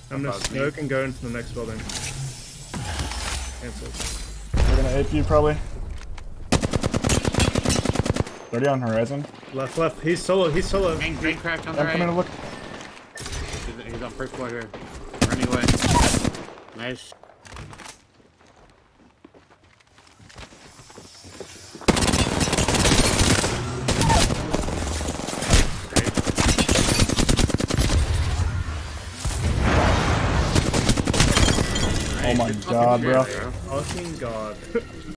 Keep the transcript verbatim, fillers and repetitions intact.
I'm gonna Above me. smoke and go into the next building. Cancel. They're gonna A P you probably. thirty on horizon. Left, left. He's solo. He's solo. Green, green cracked on the I'm coming to right. look. He's, he's on first floor here. Running away. Nice. Oh my Good god, fucking bro. shit, Fucking god.